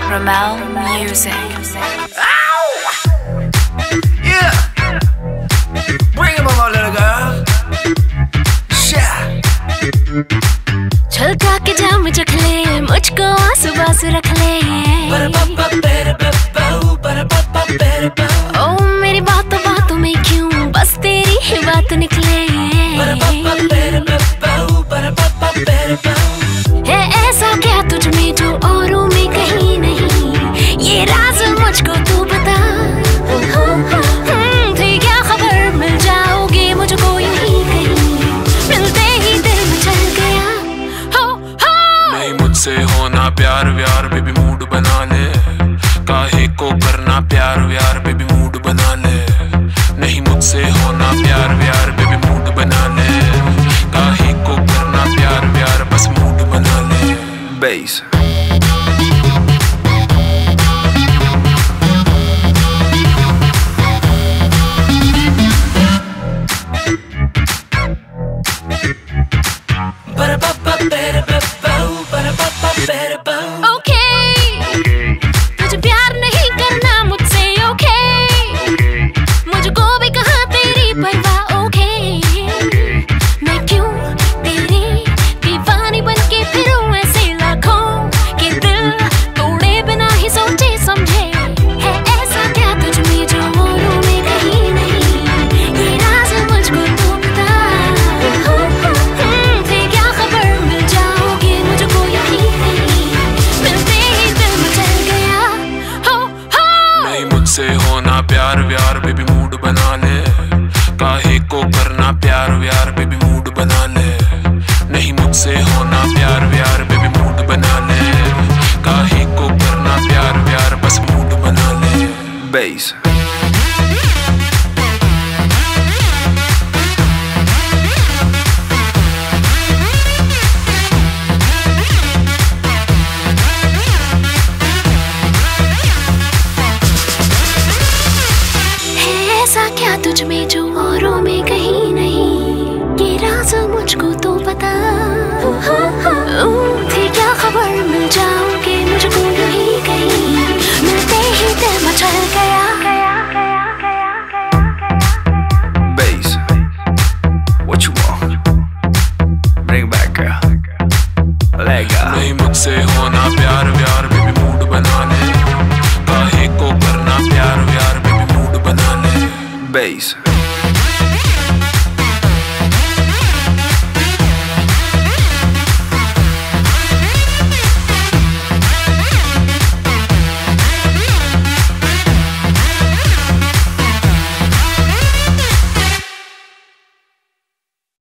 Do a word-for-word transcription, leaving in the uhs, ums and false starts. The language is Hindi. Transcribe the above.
Ramel Music. Ow! Yeah! Bring him on, little girl. Yeah! छलका के जाम चख ले, मुझको आंसू बांसू रख ले। ओ मेरी बातों बातों में क्यों बस तेरी ही बात निकले। है ऐसा क्या तुझ में जो औरों में कहीं नहीं, ये राज मुझको तू बता। थी क्या खबर मिल जाओगे मुझको यूं ही कहीं, मिलते ही दिल मचल गया। हो हो नहीं मुझसे होना प्यार व्यार बेबी मूड बना ले, काहे को करना प्यार व्यार बेबी मूड बना ले। नहीं मुझसे होना प्यार व्यार बेबी मूड बना ले, काहे को करना प्यार व्यार बस मूड बना ले। Bass. ओके तुझे प्यार नहीं करना मुझसे, ओके मुझको भी कहा तेरी परवाह। ओके मैं क्यों तेरी दीवानी बनके फिरूं ऐसे लाखों के दिल तोड़े बिना ही सोचे समझे। है ऐसा क्या तुझ में जो औरों में कहीं नहीं, ये राज मुझको तू बता। थी क्या खबर मिल जाओगे मुझको यहीं कहीं, मिलते ही दिल मचल गया। हो हो नहीं मुझसे होना प्यार व्यार बेबी मूड बना ले, काहे को करना प्यार व्यार बेबी मूड बना ले। नहीं मुझसे होना प्यार व्यार बेबी मूड बना ले, काहे को करना प्यार व्यार बस मूड बना ले। Bass. है ऐसा क्या तुझ में जो औरों में कहीं नहीं, ये राज मुझको तो बता। थी क्या खबर मिल जाओगे मुझको यहीं कहीं, मिलते ही दिल मचल गया। Bass. What you want? Bring it back, girl. Let go. नहीं मुझसे होना प्यार व्यार